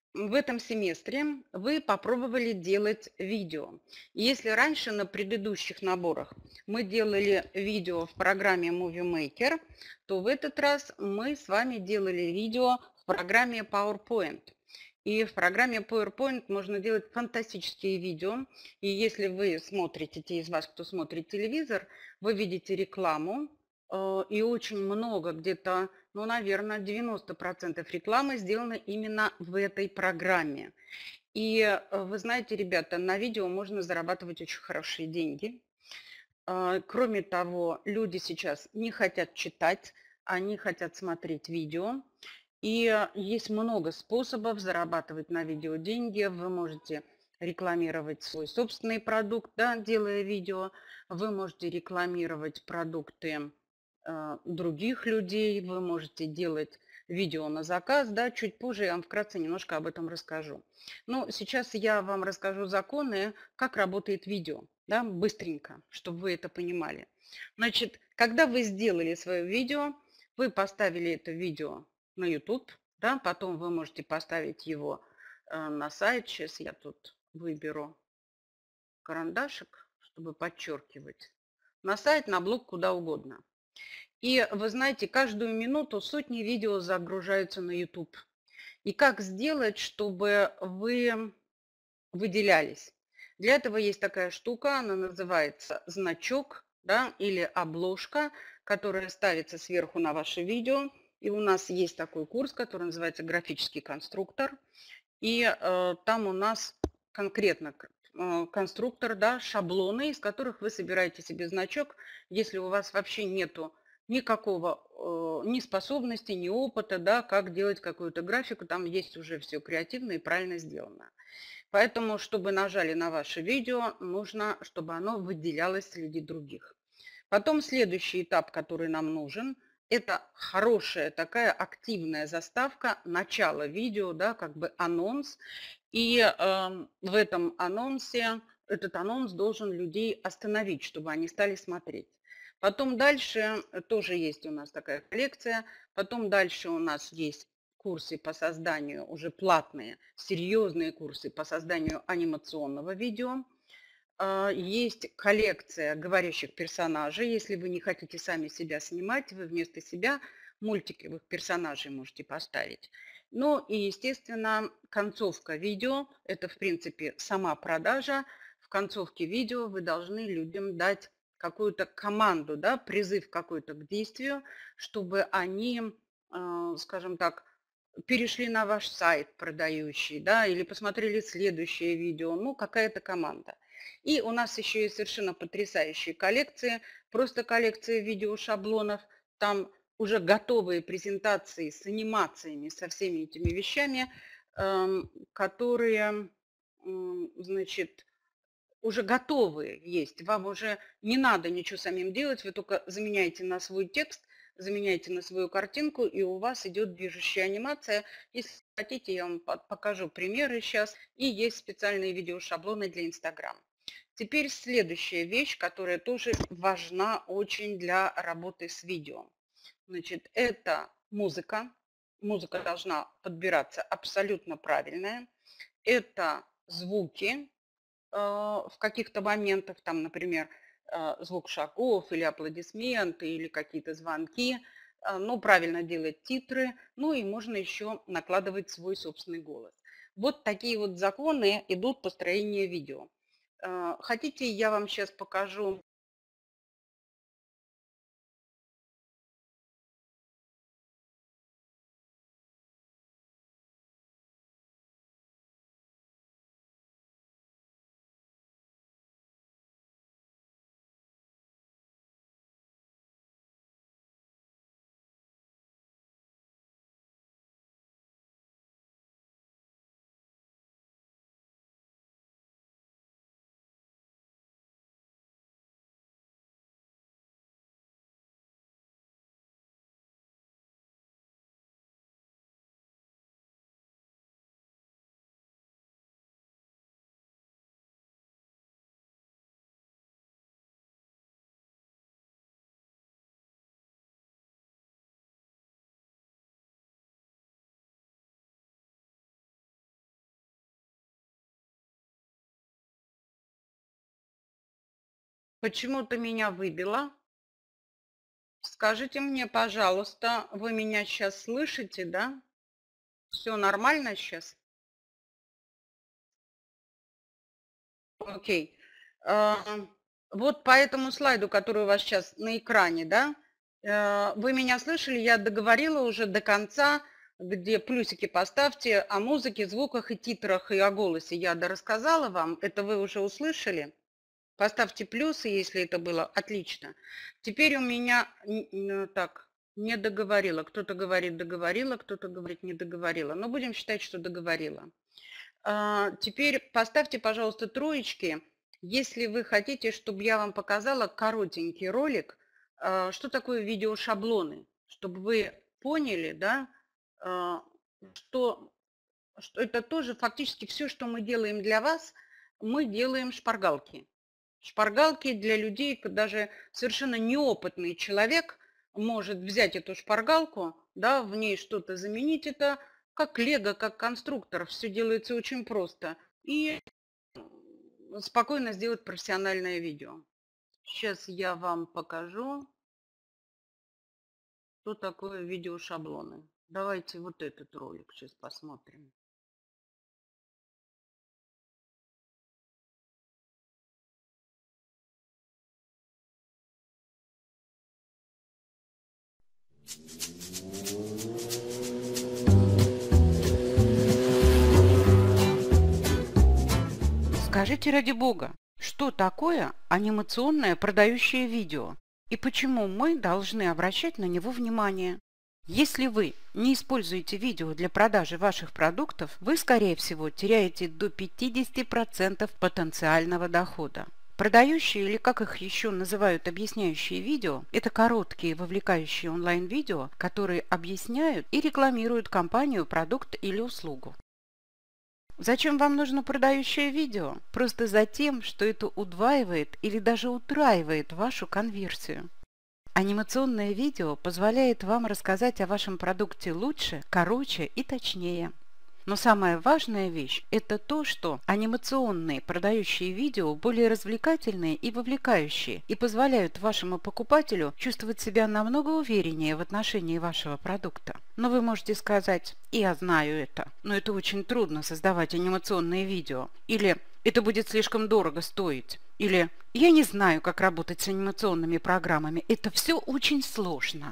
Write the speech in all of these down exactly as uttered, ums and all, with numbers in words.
В этом семестре вы попробовали делать видео. Если раньше на предыдущих наборах мы делали видео в программе Movie Maker, то в этот раз мы с вами делали видео в программе PowerPoint. И в программе PowerPoint можно делать фантастические видео. И если вы смотрите, те из вас, кто смотрит телевизор, вы видите рекламу, э, и очень много, где-то, ну, наверное, девяносто процентов рекламы сделано именно в этой программе. И э, вы знаете, ребята, на видео можно зарабатывать очень хорошие деньги. А, Кроме того, люди сейчас не хотят читать, они хотят смотреть видео. И э, есть много способов зарабатывать на видео деньги. Вы можете рекламировать свой собственный продукт, да, делая видео. Вы можете рекламировать продукты э, других людей. Вы можете делать видео на заказ. Да, чуть позже я вам вкратце немножко об этом расскажу. Но сейчас я вам расскажу законы, как работает видео, да, быстренько, чтобы вы это понимали. Значит, когда вы сделали свое видео, вы поставили это видео на YouTube, да, потом вы можете поставить его э, на сайт. Сейчас я тут выберу карандашик, чтобы подчеркивать. На сайт, на блог, куда угодно. И вы знаете, каждую минуту сотни видео загружаются на YouTube. И как сделать, чтобы вы выделялись? Для этого есть такая штука, она называется значок, да, или обложка, которая ставится сверху на ваше видео. И у нас есть такой курс, который называется «Графический конструктор». И э, там у нас конкретно к- э, конструктор, да, шаблоны, из которых вы собираете себе значок, если у вас вообще нету никакого э, ни способности, ни опыта, да, как делать какую-то графику, там есть уже все креативно и правильно сделано. Поэтому, чтобы нажали на ваше видео, нужно, чтобы оно выделялось среди других. Потом следующий этап, который нам нужен, это хорошая такая активная заставка начала видео, да, как бы анонс. И э, в этом анонсе, этот анонс должен людей остановить, чтобы они стали смотреть. Потом дальше э, тоже есть у нас такая коллекция. Потом дальше у нас есть курсы по созданию, уже платные, серьезные курсы по созданию анимационного видео. А, Есть коллекция говорящих персонажей. Если вы не хотите сами себя снимать, вы вместо себя мультиковых персонажей можете поставить. Ну и, естественно, концовка видео– это, в принципе, сама продажа. В концовке видео вы должны людям дать какую-то команду, да, призыв какой-то к действию, чтобы они, э, скажем так, перешли на ваш сайт продающий, да, или посмотрели следующее видео, ну, какая-то команда. И у нас еще есть совершенно потрясающие коллекции, просто коллекция видеошаблонов, там уже готовые презентации с анимациями, со всеми этими вещами, эм, которые, м, значит, уже готовые есть. Вам уже не надо ничего самим делать, вы только заменяете на свой текст, заменяете на свою картинку, и у вас идет движущая анимация. Если хотите, я вам покажу примеры сейчас. И есть специальные видеошаблоны для Инстаграм. Теперь следующая вещь, которая тоже важна очень для работы с видео. Значит, это музыка. Музыка должна подбираться абсолютно правильная. Это звуки, э, в каких-то моментах, там, например, э, звук шагов или аплодисменты, или какие-то звонки, э, ну, правильно делать титры, ну и можно еще накладывать свой собственный голос. Вот такие вот законы идут построения видео. Э, Хотите, я вам сейчас покажу Почему-то меня выбило. Скажите мне, пожалуйста, вы меня сейчас слышите, да? Все нормально сейчас? Окей. А, Вот по этому слайду, который у вас сейчас на экране, да, э, вы меня слышали, я договорила уже до конца, где плюсики поставьте о музыке, звуках и титрах, и о голосе. Я дорассказала вам, это вы уже услышали. Поставьте плюсы, если это было. Отлично. Теперь у меня, н- н- так, не договорила. Кто-то говорит договорила, кто-то говорит не договорила. Но будем считать, что договорила. А, Теперь поставьте, пожалуйста, троечки, если вы хотите, чтобы я вам показала коротенький ролик, а, что такое видеошаблоны, чтобы вы поняли, да, а, что, что это тоже фактически все, что мы делаем для вас, мы делаем шпаргалки. Шпаргалки для людей, к- даже совершенно неопытный человек может взять эту шпаргалку, да, в ней что-то заменить. Это как лего, как конструктор. Все делается очень просто. И спокойно сделать профессиональное видео. Сейчас я вам покажу, что такое видеошаблоны. Давайте вот этот ролик сейчас посмотрим. Скажите ради бога, что такое анимационное продающее видео и почему мы должны обращать на него внимание? Если вы не используете видео для продажи ваших продуктов, вы, скорее всего, теряете до пятидесяти процентов потенциального дохода. Продающие, или как их еще называют, объясняющие видео, это короткие вовлекающие онлайн-видео, которые объясняют и рекламируют компанию, продукт или услугу. Зачем вам нужно продающее видео? Просто за тем, что это удваивает или даже утраивает вашу конверсию. Анимационное видео позволяет вам рассказать о вашем продукте лучше, короче и точнее. Но самая важная вещь – это то, что анимационные продающие видео более развлекательные и вовлекающие и позволяют вашему покупателю чувствовать себя намного увереннее в отношении вашего продукта. Но вы можете сказать: «Я знаю это, но это очень трудно создавать анимационные видео», или «Это будет слишком дорого стоить», или «Я не знаю, как работать с анимационными программами, это все очень сложно».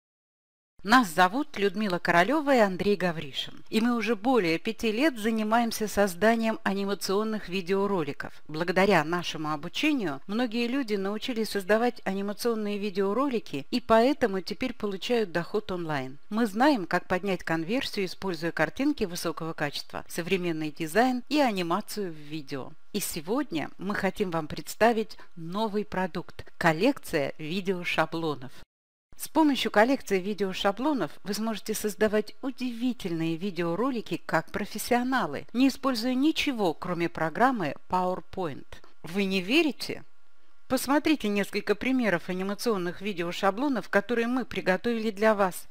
Нас зовут Людмила Королева и Андрей Гавришин, и мы уже более пяти лет занимаемся созданием анимационных видеороликов. Благодаря нашему обучению многие люди научились создавать анимационные видеоролики и поэтому теперь получают доход онлайн. Мы знаем, как поднять конверсию, используя картинки высокого качества, современный дизайн и анимацию в видео. И сегодня мы хотим вам представить новый продукт – коллекция видеошаблонов. С помощью коллекции видеошаблонов вы сможете создавать удивительные видеоролики как профессионалы, не используя ничего, кроме программы PowerPoint. Вы не верите? Посмотрите несколько примеров анимационных видеошаблонов, которые мы приготовили для вас.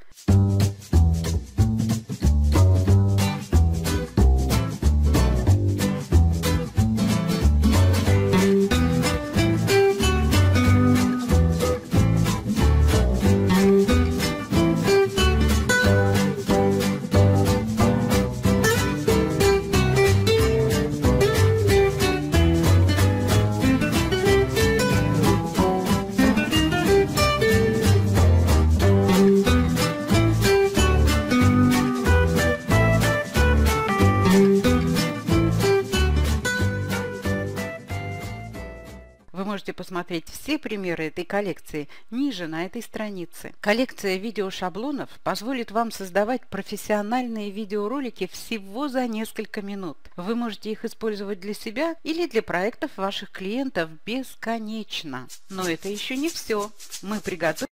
Вы можете посмотреть все примеры этой коллекции ниже на этой странице. Коллекция видеошаблонов позволит вам создавать профессиональные видеоролики всего за несколько минут. Вы можете их использовать для себя или для проектов ваших клиентов бесконечно. Но это еще не все. Мы приготовили...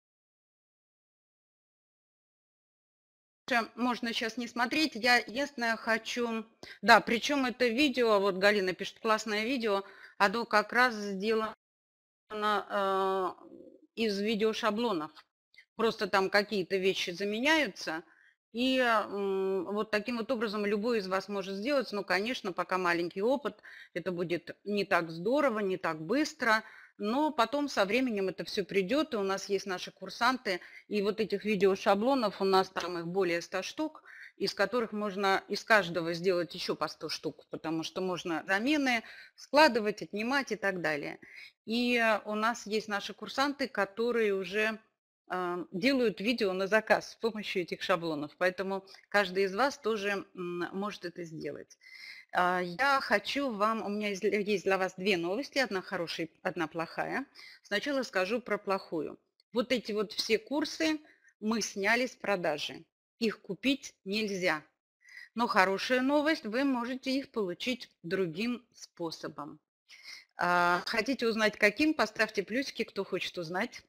Можно сейчас не смотреть. Я единственное хочу... Да, причем это видео, вот Галина пишет, классное видео, оно как раз сделано э, из видеошаблонов. Просто там какие-то вещи заменяются. И м, вот таким вот образом любой из вас может сделать. Но, конечно, пока маленький опыт, это будет не так здорово, не так быстро. но потом со временем это все придет, и у нас есть наши курсанты, и вот этих видеошаблонов у нас там их более ста штук, из которых можно из каждого сделать еще по сто штук, потому что можно замены складывать, отнимать и так далее. И у нас есть наши курсанты, которые уже э, делают видео на заказ с помощью этих шаблонов, поэтому каждый из вас тоже м, может это сделать. А, Я хочу вам, у меня есть для есть для вас две новости, одна хорошая, одна плохая. Сначала скажу про плохую. Вот эти вот все курсы мы сняли с продажи. Их купить нельзя. Но хорошая новость, вы можете их получить другим способом. А, Хотите узнать каким? Поставьте плюсики, кто хочет узнать.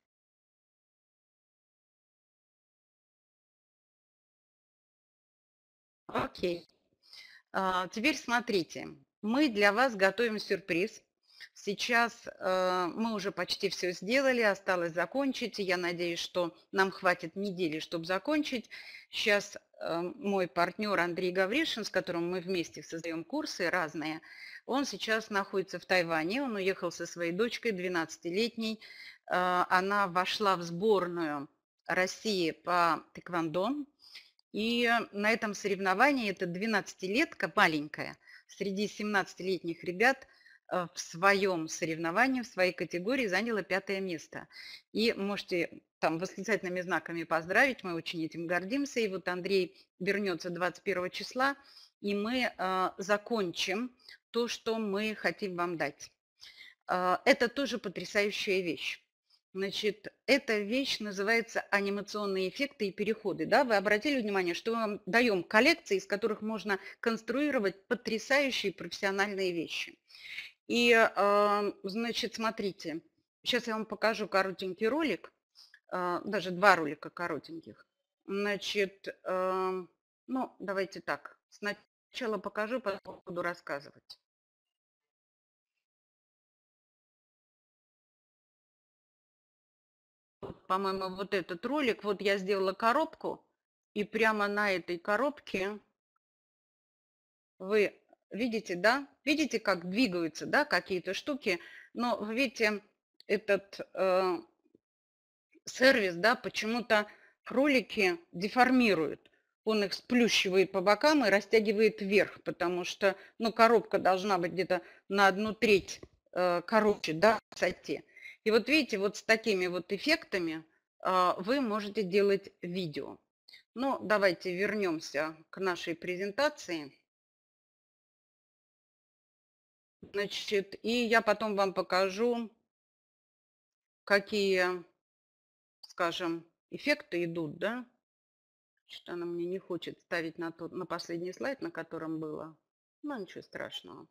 Окей. А, Теперь смотрите, мы для вас готовим сюрприз. Сейчас э, мы уже почти все сделали, осталось закончить. И я надеюсь, что нам хватит недели, чтобы закончить. Сейчас э, мой партнер Андрей Гавришин, с которым мы вместе создаем курсы разные, он сейчас находится в Тайване. Он уехал со своей дочкой, двенадцатилетней. Э, она вошла в сборную России по тэквондо. И на этом соревновании эта двенадцатилетка маленькая среди семнадцатилетних ребят э, в своем соревновании, в своей категории заняла пятое место. И можете там восклицательными знаками поздравить, мы очень этим гордимся. И вот Андрей вернется двадцать первого числа, и мы э, закончим то, что мы хотим вам дать. Э, это тоже потрясающая вещь. Значит, эта вещь называется анимационные эффекты и переходы. Да? Вы обратили внимание, что мы вам даем коллекции, из которых можно конструировать потрясающие профессиональные вещи. И, э, значит, смотрите, сейчас я вам покажу коротенький ролик, э, даже два ролика коротеньких. Значит, э, ну, давайте так, сначала покажу, потом буду рассказывать. По-моему, вот этот ролик, вот я сделала коробку, и прямо на этой коробке вы видите, да? Видите, как двигаются, да, какие-то штуки? Но вы видите, этот э, сервис, да, почему-то кролики деформирует. Он их сплющивает по бокам и растягивает вверх, потому что, ну, коробка должна быть где-то на одну треть э, короче, да, в высоте. И вот видите, вот с такими вот эффектами э, вы можете делать видео. Ну, давайте вернемся к нашей презентации. Значит, и я потом вам покажу, какие, скажем, эффекты идут, да. Что она мне не хочет ставить на, тот, на последний слайд, на котором было. Ну, ничего страшного.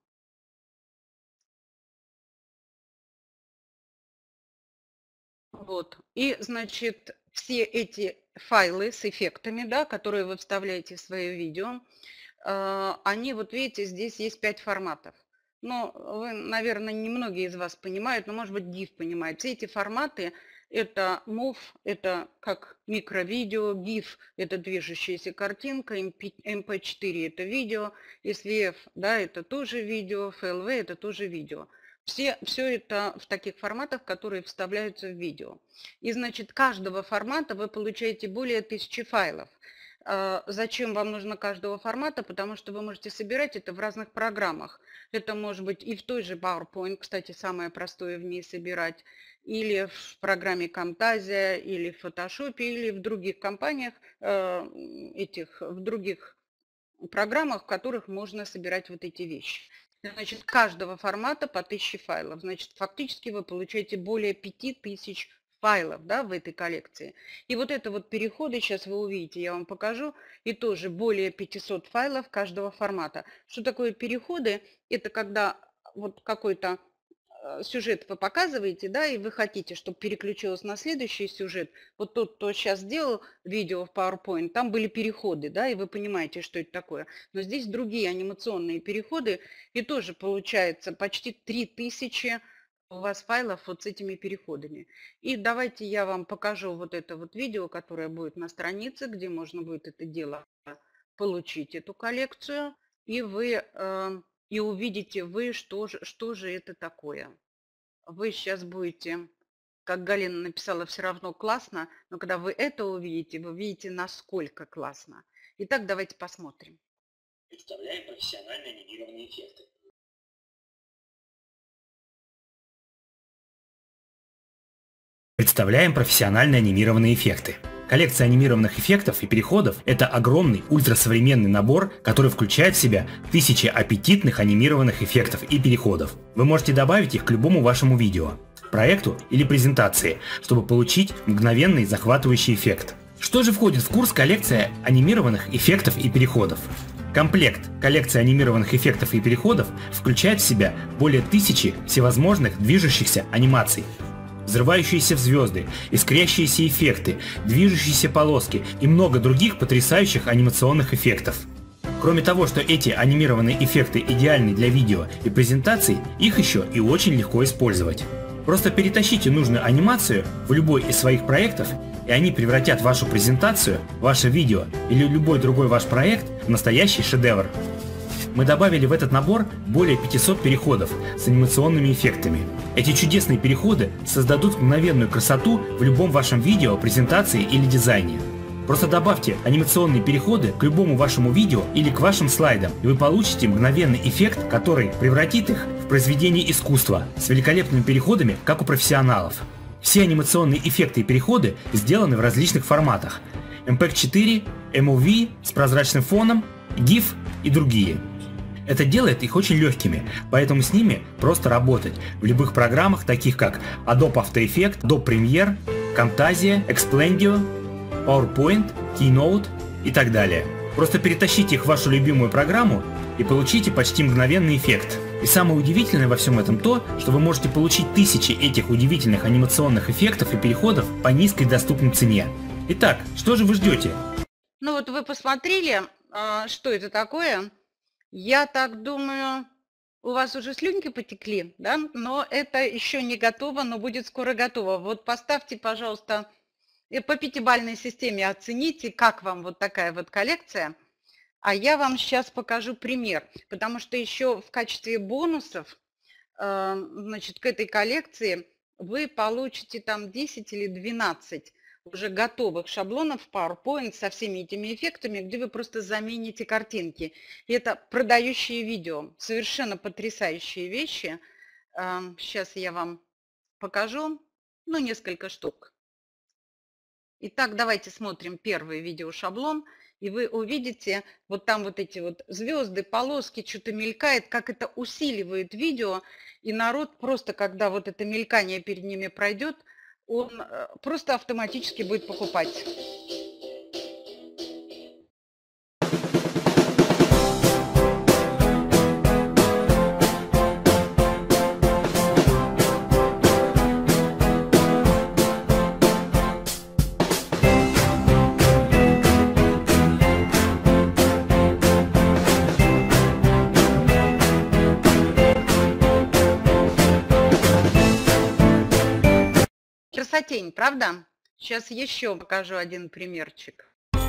Вот. И, значит, все эти файлы с эффектами, да, которые вы вставляете в свое видео, э, они, вот видите, здесь есть пять форматов. Но вы, наверное, немногие из вас понимают, но, может быть, гиф понимает. Все эти форматы – это мов, это как микровидео, гиф – это движущаяся картинка, эм пи четыре – это видео, эс ви эф, да, это тоже видео, эф эл ви – это тоже видео. Все, все это в таких форматах, которые вставляются в видео. И, значит, каждого формата вы получаете более тысячи файлов. А, Зачем вам нужно каждого формата? Потому что вы можете собирать это в разных программах. Это может быть и в той же PowerPoint, кстати, самое простое в ней собирать, или в программе Camtasia, или в Photoshop, или в других компаниях, э, этих, в других программах, в которых можно собирать вот эти вещи. Значит, каждого формата по тысяче файлов. Значит, фактически вы получаете более пяти тысяч файлов, да, в этой коллекции. И вот это вот переходы, сейчас вы увидите, я вам покажу, и тоже более пятисот файлов каждого формата. Что такое переходы? Это когда вот какой-то э, сюжет вы показываете, да, и вы хотите, чтобы переключилось на следующий сюжет. Вот тот, кто сейчас сделал видео в PowerPoint, там были переходы, да, и вы понимаете, что это такое. Но здесь другие анимационные переходы, и тоже получается почти три тысячи у вас файлов вот с этими переходами. И давайте я вам покажу вот это вот видео, которое будет на странице, где можно будет это дело получить, эту коллекцию, и вы... Э, и увидите вы, что же, что же это такое. вы сейчас будете, как Галина написала, все равно классно, но когда вы это увидите, вы увидите, насколько классно. Итак, давайте посмотрим. Представляем профессионально анимированные эффекты. Представляем профессионально анимированные эффекты. Коллекция анимированных эффектов и переходов – это огромный ультрасовременный набор, который включает в себя тысячи аппетитных анимированных эффектов и переходов. Вы можете добавить их к любому вашему видео, проекту или презентации, чтобы получить мгновенный захватывающий эффект. Что же входит в курс коллекция анимированных эффектов и переходов? Комплект коллекции анимированных эффектов и переходов включает в себя более тысячи всевозможных движущихся анимаций. Взрывающиеся в звезды, искрящиеся эффекты, движущиеся полоски и много других потрясающих анимационных эффектов. Кроме того, что эти анимированные эффекты идеальны для видео и презентаций, их еще и очень легко использовать. Просто перетащите нужную анимацию в любой из своих проектов, и они превратят вашу презентацию, ваше видео или любой другой ваш проект в настоящий шедевр. Мы добавили в этот набор более пятисот переходов с анимационными эффектами. Эти чудесные переходы создадут мгновенную красоту в любом вашем видео, презентации или дизайне. Просто добавьте анимационные переходы к любому вашему видео или к вашим слайдам, и вы получите мгновенный эффект, который превратит их в произведение искусства с великолепными переходами, как у профессионалов. Все анимационные эффекты и переходы сделаны в различных форматах: эм пи четыре, эм о ви с прозрачным фоном, гиф и другие. Это делает их очень легкими, поэтому с ними просто работать в любых программах, таких как Adobe After Effects, Adobe Premiere, Camtasia, Expendio, PowerPoint, Keynote и так далее. Просто перетащите их в вашу любимую программу и получите почти мгновенный эффект. И самое удивительное во всем этом то, что вы можете получить тысячи этих удивительных анимационных эффектов и переходов по низкой доступной цене. Итак, что же вы ждете? Ну вот вы посмотрели, что это такое. Я так думаю, у вас уже слюнки потекли, да? Но это еще не готово, но будет скоро готово. Вот поставьте, пожалуйста, по пятибалльной системе оцените, как вам вот такая вот коллекция. А я вам сейчас покажу пример, потому что еще в качестве бонусов, значит, к этой коллекции вы получите там десять или двенадцать уже готовых шаблонов в PowerPoint со всеми этими эффектами, где вы просто замените картинки. И это продающие видео, совершенно потрясающие вещи. Сейчас я вам покажу, ну, несколько штук. Итак, давайте смотрим первый видеошаблон, и вы увидите, вот там вот эти вот звезды, полоски, что-то мелькает, как это усиливает видео, и народ просто, когда вот это мелькание перед ними пройдет, он просто автоматически будет покупать. Красотень, правда? Сейчас еще покажу один примерчик.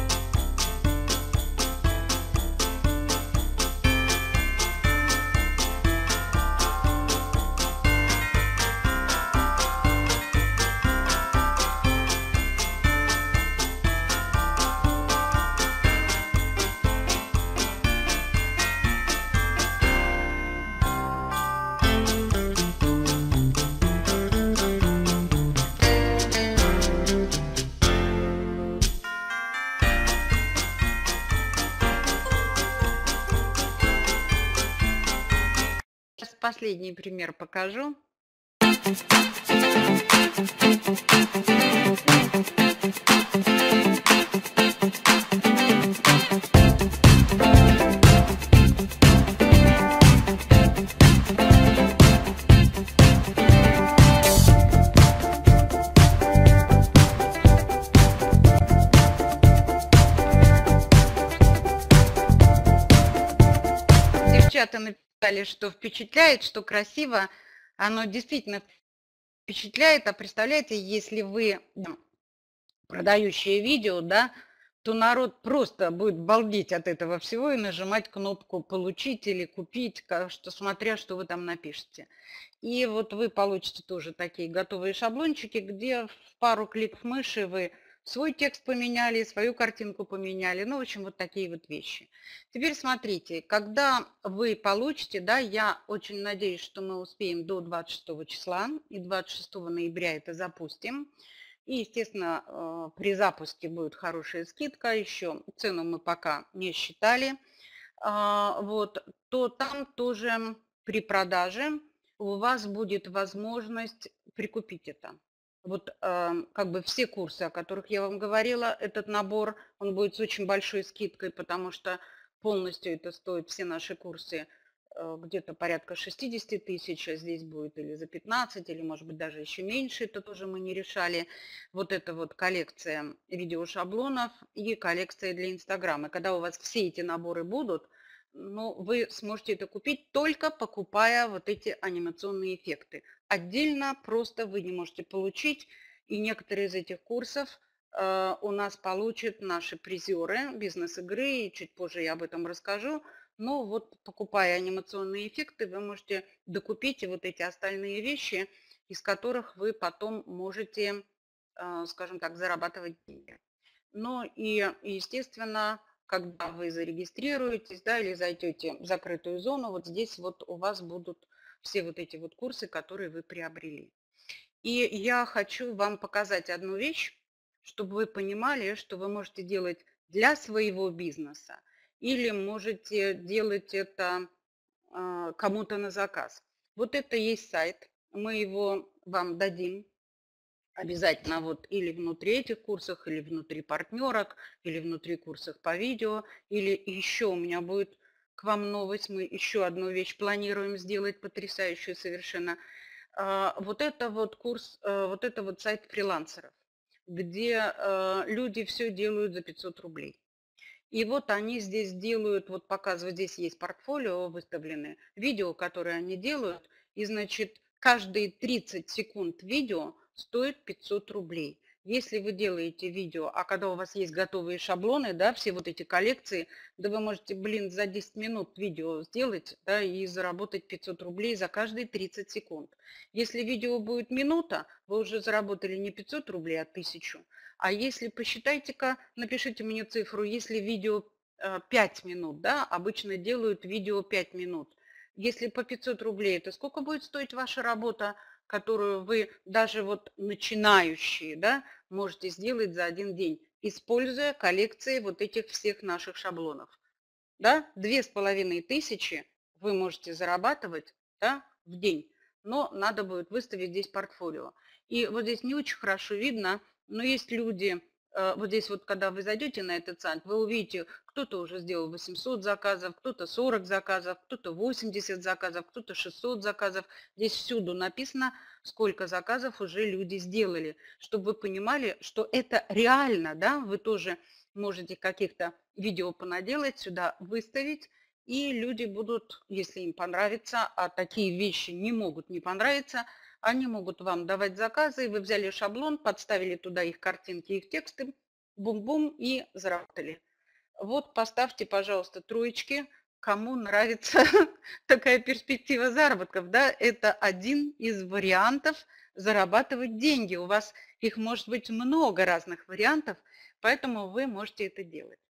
Последний пример покажу. Девчата написали, что впечатляет, что красиво. Оно действительно впечатляет. А представляете, если вы продающие видео, да, то народ просто будет балдеть от этого всего и нажимать кнопку «Получить» или «Купить», что, смотря что вы там напишете. И вот вы получите тоже такие готовые шаблончики, где в пару кликов мыши вы свой текст поменяли, свою картинку поменяли. Ну, в общем, вот такие вот вещи. Теперь смотрите, когда вы получите, да, я очень надеюсь, что мы успеем до двадцать шестого числа, и двадцать шестого ноября это запустим. И, естественно, при запуске будет хорошая скидка, еще цену мы пока не считали, вот, то там тоже при продаже у вас будет возможность прикупить это. Вот как бы все курсы, о которых я вам говорила, этот набор, он будет с очень большой скидкой, потому что полностью это стоит все наши курсы где-то порядка шестидесяти тысяч, а здесь будет или за пятнадцать, или может быть даже еще меньше, это тоже мы не решали. Вот это вот коллекция видеошаблонов и коллекция для Инстаграма. Когда у вас все эти наборы будут, ну, вы сможете это купить, только покупая вот эти анимационные эффекты. Отдельно просто вы не можете получить, и некоторые из этих курсов э, у нас получат наши призеры бизнес-игры, и чуть позже я об этом расскажу. Но вот покупая анимационные эффекты, вы можете докупить и вот эти остальные вещи, из которых вы потом можете, скажем так, зарабатывать деньги. Ну и, естественно, когда вы зарегистрируетесь, да, или зайдете в закрытую зону, вот здесь вот у вас будут все вот эти вот курсы, которые вы приобрели. И я хочу вам показать одну вещь, чтобы вы понимали, что вы можете делать для своего бизнеса, или можете делать это э, кому-то на заказ. Вот это есть сайт, мы его вам дадим обязательно вот или внутри этих курсов, или внутри партнерок, или внутри курсов по видео, или еще у меня будет к вам новость, мы еще одну вещь планируем сделать, потрясающую совершенно. Э, вот это вот курс, э, вот это вот сайт фрилансеров, где э, люди все делают за пятьсот рублей. И вот они здесь делают, вот показывают, здесь есть портфолио выставлены, видео, которые они делают, и, значит, каждые тридцать секунд видео стоит пятьсот рублей. Если вы делаете видео, а когда у вас есть готовые шаблоны, да, все вот эти коллекции, да вы можете, блин, за десять минут видео сделать, да, и заработать пятьсот рублей за каждые тридцать секунд. Если видео будет минута, вы уже заработали не пятьсот рублей, а тысячу. А если, посчитайте-ка, напишите мне цифру, если видео пять минут, да, обычно делают видео пять минут. Если по пятьсот рублей, это сколько будет стоить ваша работа, которую вы даже вот начинающие, да, можете сделать за один день, используя коллекции вот этих всех наших шаблонов. Да, две с половиной тысячи вы можете зарабатывать, да, в день, но надо будет выставить здесь портфолио. И вот здесь не очень хорошо видно, но есть люди, вот здесь вот, когда вы зайдете на этот сайт, вы увидите, кто-то уже сделал восемьсот заказов, кто-то сорок заказов, кто-то восемьдесят заказов, кто-то шестьсот заказов. Здесь всюду написано, сколько заказов уже люди сделали, чтобы вы понимали, что это реально, да, вы тоже можете каких-то видео понаделать, сюда выставить, и люди будут, если им понравится, а такие вещи не могут не понравиться, они могут вам давать заказы, вы взяли шаблон, подставили туда их картинки, их тексты, бум-бум, и заработали. Вот поставьте, пожалуйста, троечки, кому нравится такая перспектива заработков. Да? Это один из вариантов зарабатывать деньги. У вас их может быть много разных вариантов, поэтому вы можете это делать.